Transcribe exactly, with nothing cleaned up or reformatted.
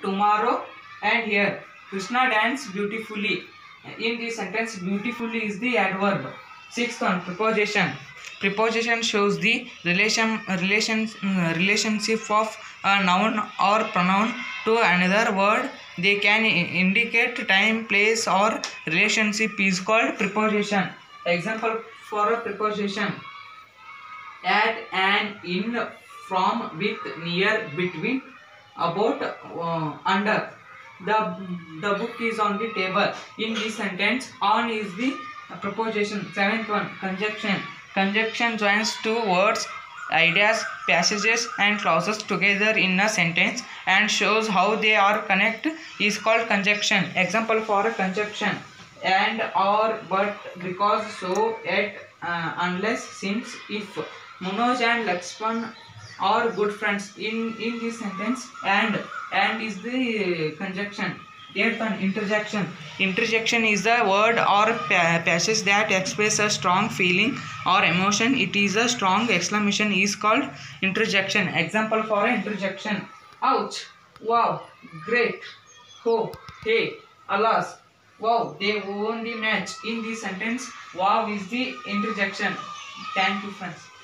tomorrow and here. Krishna danced beautifully. In this sentence, beautifully is the adverb. Sixth one, preposition. Preposition shows the relation relation relationship of a noun or pronoun to another word. They can indicate time, place, or relationship is called preposition. Example for a preposition: at, an, in, from, with, near, between, about, uh, under. The the book is on the table. In this sentence, on is the preposition. Seventh one, conjunction. Conjunction joins two words, ideas, passages, and clauses together in a sentence and shows how they are connected is called conjunction. Example for a conjunction: and, or, but, because, so, yet, uh, unless, since, if. Manoj and Lakshman are good friends. In in this sentence, and and is the conjunction. Eighth one, interjection. Interjection is the word or pa passage that expresses a strong feeling or emotion. It is a strong exclamation is called interjection. Example for interjection: ouch, wow, great, ho, hey, alas, wow, they won the match. In this sentence, wow is the interjection. Thank you, friends.